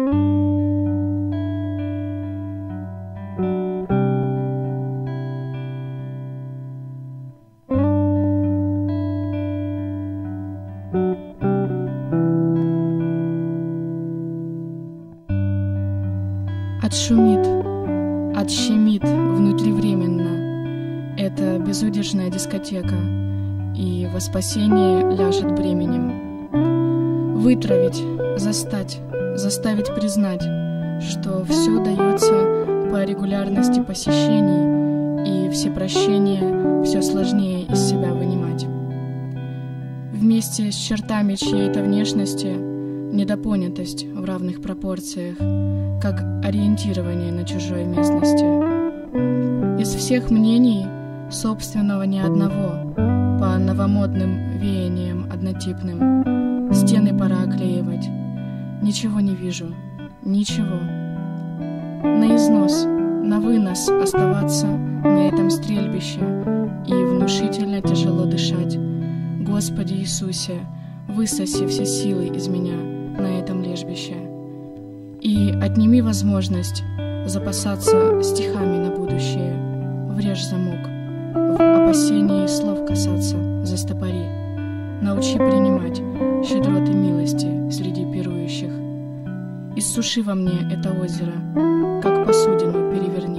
Отшумит, отщемит внутривременно эта безудержная дискотека, и во спасение ляжет бременем. Вытравить, заставить признать, что все дается по регулярности посещений, и все прощения все сложнее из себя вынимать. Вместе с чертами чьей-то внешности недопонятость в равных пропорциях, как ориентирование на чужой местности. Из всех мнений собственного ни одного, по новомодным веяниям однотипным, стены пора оклеивать. Ничего не вижу, ничего. На износ, на вынос оставаться на этом стрельбище и внушительно тяжело дышать. Господи Иисусе, высоси все силы из меня на этом лежбище. И отними возможность запасаться стихами на будущее. Врежь замок, в опасении слов касаться застопори. Научи принимать щедроты милости среди пирующих. Иссуши во мне это озеро, как посудину переверни.